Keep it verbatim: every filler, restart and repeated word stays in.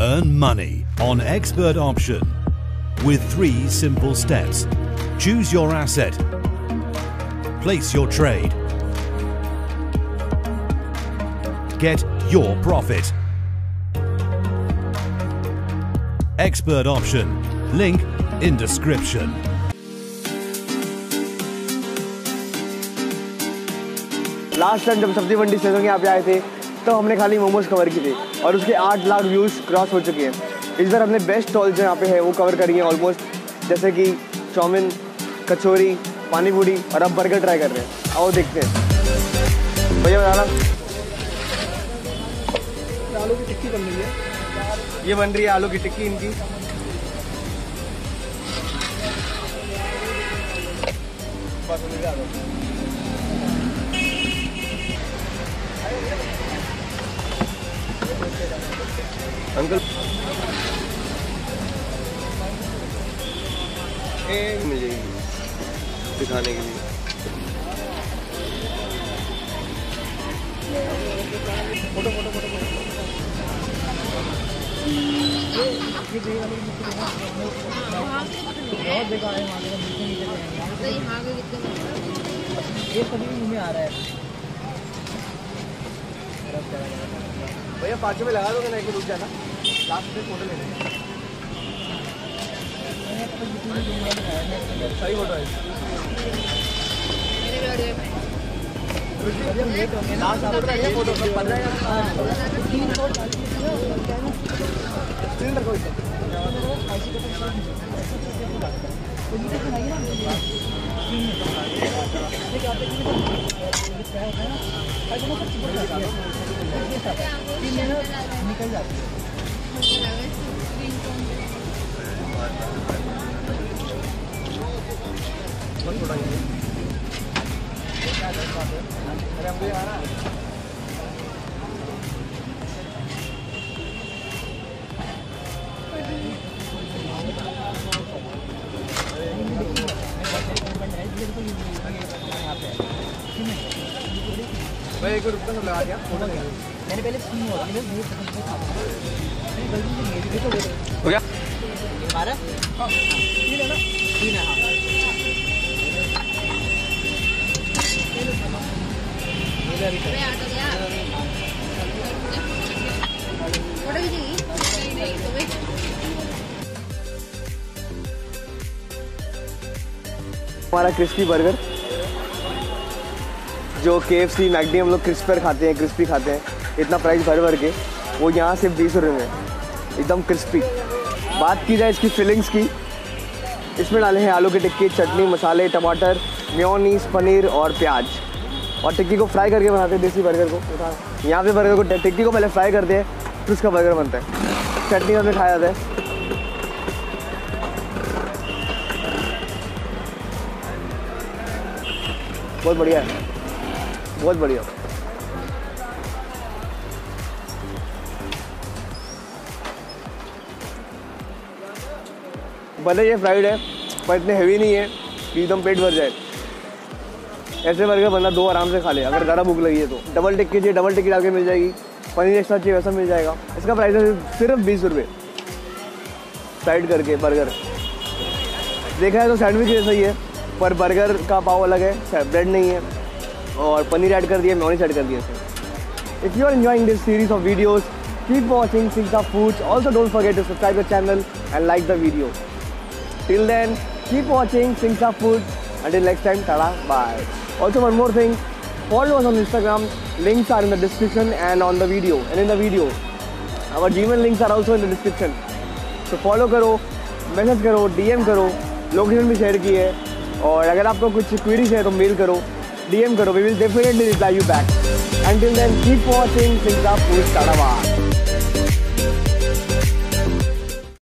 Earn money on Expert Option with three simple steps. Choose your asset. Place your trade. Get your profit. Expert Option. Link in description. Last time जब सब्जी मंडी सेजों के यहाँ पे आए थे तो हमने खाली मोमोज कवर की थी और उसके आठ लाख व्यूज़ क्रॉस हो चुके हैं। इस बार हमने बेस्ट स्टॉल जो यहाँ पे है वो कवर करेंगे ऑलमोस्ट, जैसे कि चाउमीन, कचौरी, पानी पूरी और अब बर्गर ट्राई कर रहे हैं। आओ देखते हैं। भैया बताना, आलू की टिक्की बन रही है, ये बन रही है आलू की टिक्की इनकी। अंकल ए मिल जाएगी दिखाने के लिए। फोटो फोटो फोटो ये सभी मुँह में आ रहा है। भैया पाँच में लगा दोगे ना, एक रुक जाना, लास्ट में फोटो लेने। सही फोटो है। लास्ट फोटो है, फोटो कब बन जाएगा? सिलेंडर कोई निकल जाती है। एक रुपया सब लगा दिया, फोटो लिया मैंने पहले सीन हो रहा है हो गया बारह तीन है ना, तीन है। हमारा क्रिस्पी बर्गर जो के एफ सी मैकडी हम लोग क्रिस्पर खाते हैं, क्रिस्पी खाते हैं, इतना प्राइस भर भर के, वो यहाँ सिर्फ बीस रुपये में एकदम क्रिस्पी। बात की जाए इसकी फिलिंग्स की, इसमें डाले हैं आलू की टिक्की, चटनी, मसाले, टमाटर, मेयोनीज, पनीर और प्याज, और टिक्की को फ्राई करके बनाते हैं। देसी बर्गर को उठा यहाँ पे बर्गर को टिक्की को पहले फ्राई करते हैं, फिर उसका बर्गर बनता है। चटनी में खाया जाता है। बहुत बढ़िया है, बहुत बढ़िया। भले ये फ्राइड है पर इतने हेवी नहीं है कि एकदम पेट भर जाए। ऐसे बर्गर बंदा दो आराम से खा ले अगर ज़्यादा भूख लगी है तो। डबल टिक्की चाहिए डबल टिक्की डाल के मिल जाएगी, पनीर एक्स्ट्रा चाहिए वैसा मिल जाएगा। इसका प्राइस है सिर्फ बीस रुपये फ्राइड करके बर्गर। देखा है तो सैंडविच जैसा ही है पर बर्गर का पाव अलग है, ब्रेड नहीं है, और पनीर ऐड कर दिया, मेयोनीज ऐड कर दिया इसमें। If you are enjoying this series of videos, keep watching Sinsa Foods. Also don't forget to subscribe the channel and like the video. Till then keep watching Sinsa Foods. Until next time, tada, bye. Also one more thing, follow us on Instagram. Links are in the description and on the video and in the video. Our Gmail links are also in the description. So follow करो, message करो, D M करो, location भी share की है, और अगर आपको कुछ क्वेरीज है तो मेल करो, डी एम करो. We will definitely reply you back. Until then, keep watching Sinsa Foods. Tada, bye.